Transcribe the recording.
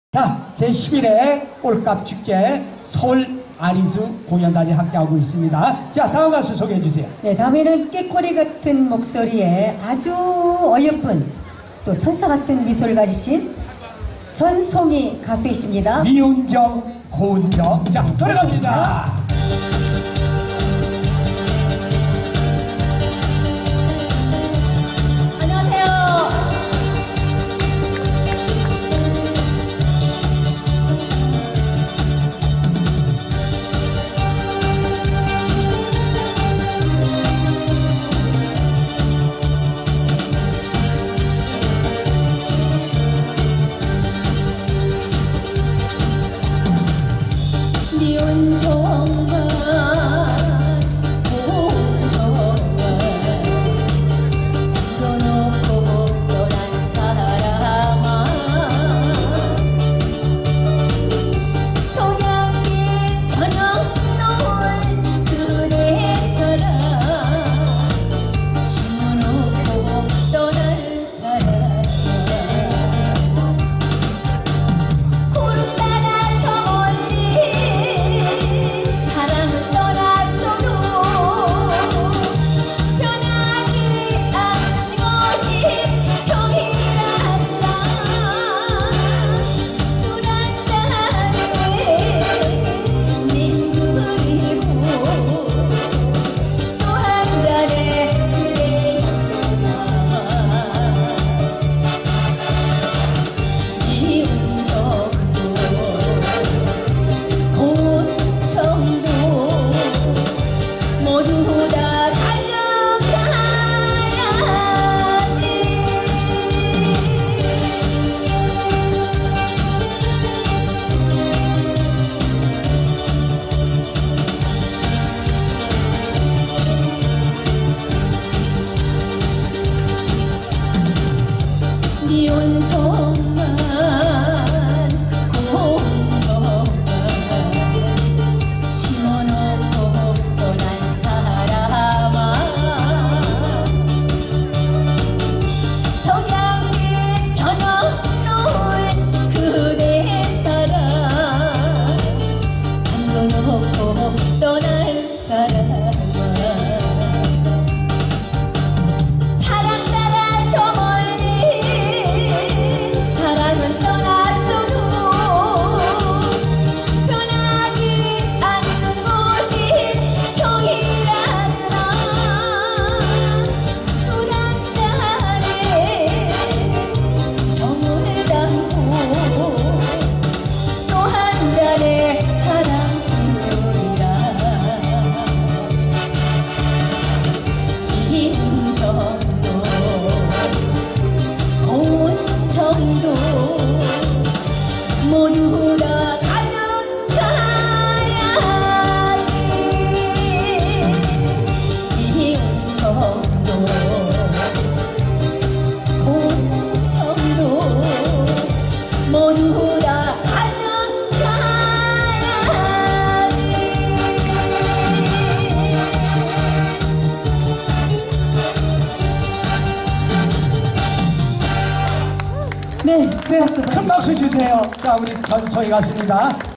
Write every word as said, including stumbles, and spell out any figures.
자, 제십일 회 꼴값 축제 서울 아리수 공연단이 함께하고 있습니다. 자, 다음 가수 소개해 주세요. 네, 다음에는 꾀꼬리 같은 목소리에 아주 어여쁜 또 천사 같은 미소를 가지신 전송이 가수이십니다. 미운정, 고운정. 자, 들어갑니다. 미운 정말 고운 정말 떠놓고 떠난 사람아 동양빛 저녁 노을 그대 따라 심어놓고 떠난 사람아 구름 따라 저 미운 정말 고운 정말 심어놓고 떠난 사람아 석양빛 저녁 노을 그대 따라 담궈놓고 떠난 사람아 모두 다 가져가야지 미운 정도 고운 정도 모두 다 가져가야지. 네, 네, 박수. 큰 박수 주세요. 자, 우리 전소희 가수입니다.